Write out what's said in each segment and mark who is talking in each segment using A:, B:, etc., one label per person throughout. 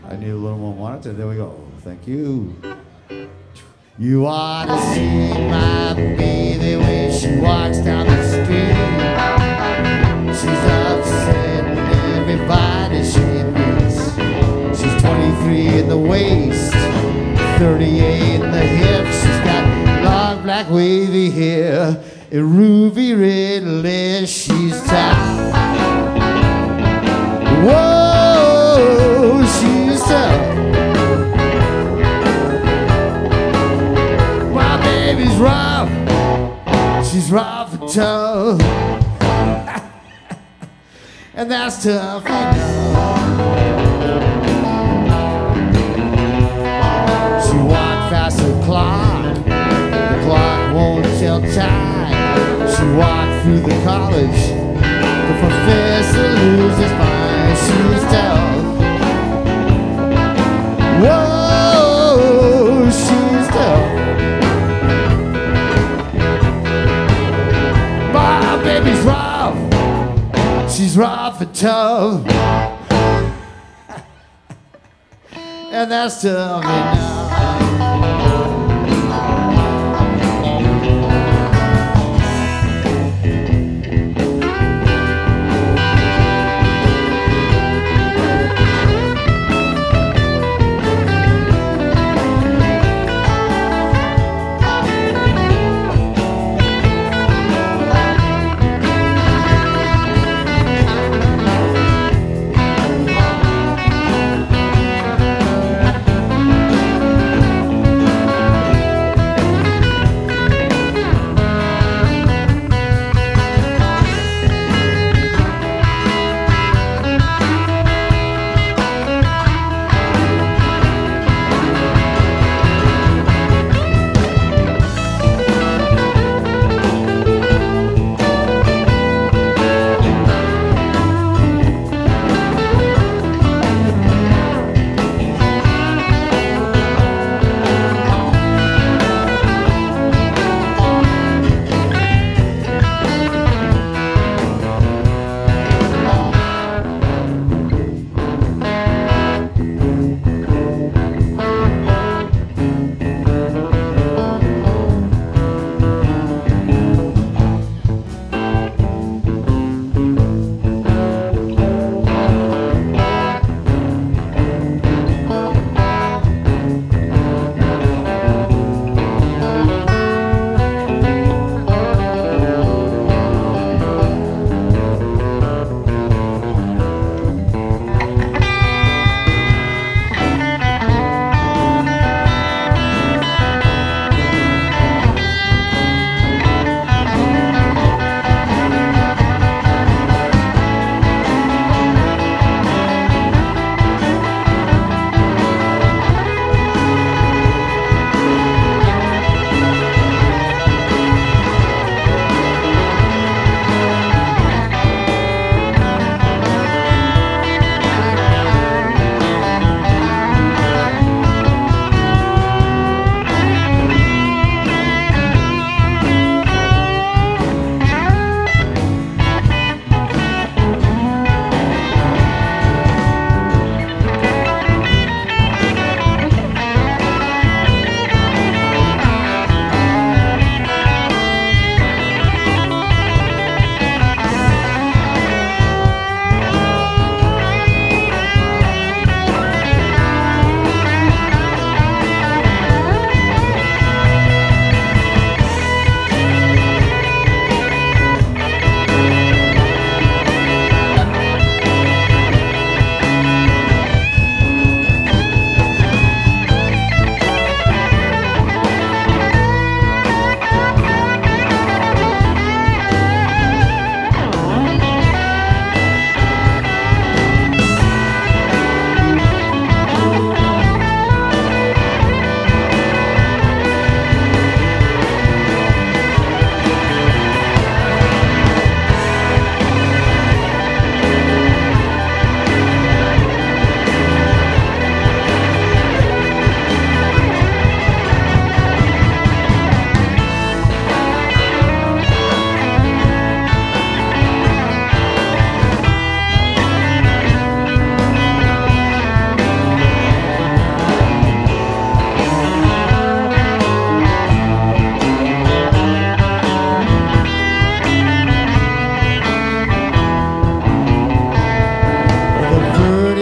A: I need a little more monitor. There we go. Thank you. You ought to see my baby when she walks down the street. She's upsetting everybody she meets. She's 23 in the waist, 38 in the hips. She's got long black wavy hair and ruby red lips. She's tough. Whoa, she's tough. My baby's rough. She's rough and tough. And that's tough enough. She walked fast the clock won't tell time. She walked through the college, the professor loses his mind. She's tough. Whoa, she's tough. My baby's rough. She's rough and tough. And that's tough enough.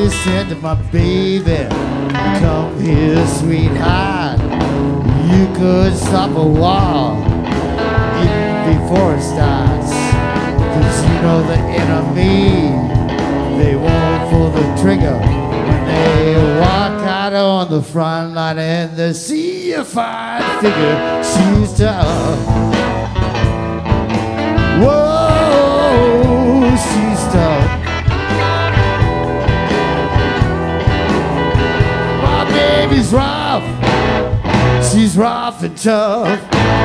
A: always said to my baby, come here, sweetheart. You could stop a war even before it starts. 'Cause you know the enemy, they won't pull the trigger when they walk out on the front line and they see a fine figure. She's tough. Whoa, she's tough. My baby's rough. She's rough and tough.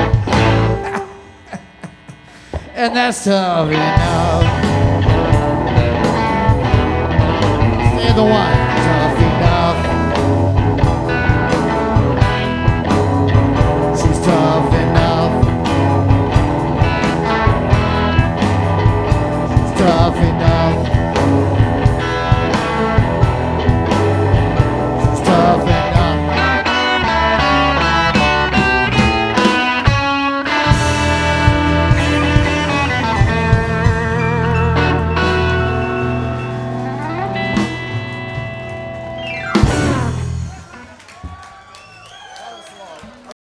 A: And that's tough enough. Stay the one.